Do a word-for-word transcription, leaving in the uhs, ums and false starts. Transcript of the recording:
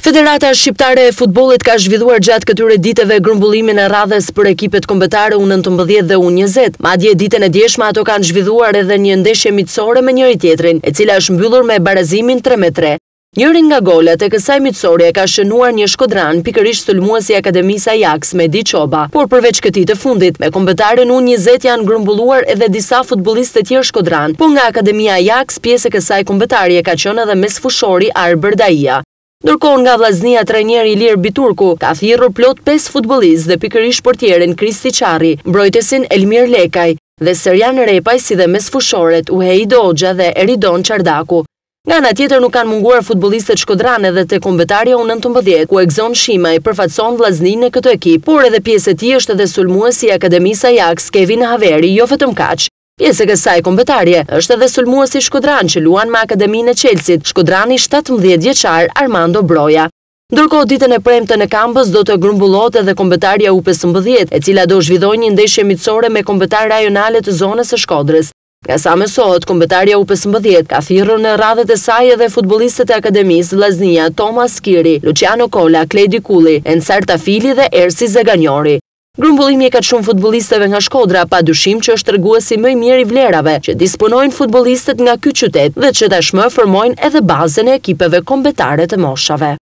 Federata Shqiptare e Futbollit ka zhvilluar gjatë këtyre ditëve grumbullimin e radhës për ekipet kombëtare U nëntëmbëdhjetë dhe U njëzet. Madje ditën e djeshme ato kanë zhvilluar edhe një ndeshje miqësore me njëri tjetrin, e cila është mbyllur me barazimin tre me tre. Njërin nga golat e kësaj miqësorje ka shënuar një shkodran, pikërisht sulmuesi i Akademisë Ajax Mehdi Çoba, por përveç këtij të fundit, me kombëtaren U njëzet janë grumbulluar edhe disa futbollistë të tjerë shkodran, po nga Akademia Ajax pjesë e kësaj kombëtarje ka qenë edhe mesfushori Arber Daia. Ndërkohë nga vllaznia trajneri Ilir Biturku ka thirrur plot pesë futbollistë dhe pikërisht portierin Kristi Çarri, mbrojtësin Elmir Lekaj dhe Serjan Repaj si dhe mesfushoret Uhei Doxha dhe Eridon Çardaku. Nga ana tjetër nuk kanë munguar futbollistët shkodranë edhe te kombëtarja U nëntëmbëdhjetë, ku Egzon Shimaj përfaqëson vllazninë në këtë ekip, por edhe pjesë e tij është edhe sulmuesi i Akademisë Ajax Kevin Haveri, jo vetëm kaq. Pjesë e kësaj kombëtarje është edhe sulmuesi shkodran që luan me Akademinë e Chelsit, shkodrani shtatëmbëdhjetë vjeçar Armando Broja. Ndërkohë ditën e premten në Kambës do të grumbullohet edhe kombëtarja U pesëmbëdhjetë, e cila do zhvillojë një ndeshje miqësore me kombëtar rajonale të zonës së Shkodrës. Nga sa mësohet, kombëtarja U pesëmbëdhjetë ka thirrur në radhët e saj edhe futbollistët e Akademisë vllaznia Thomas Skiri, Luciano Kola, Kledi Kulli, Ensar Tafili dhe Ersi Zeganjori. Grumbullimi e ka shumë futbollistëve nga Shkodra pa dyshim që është treguesi më I mirë I vlerave që disponojnë futbollistët nga ky qytet dhe që tashmë formojnë edhe bazën e ekipeve kombëtare të moshave.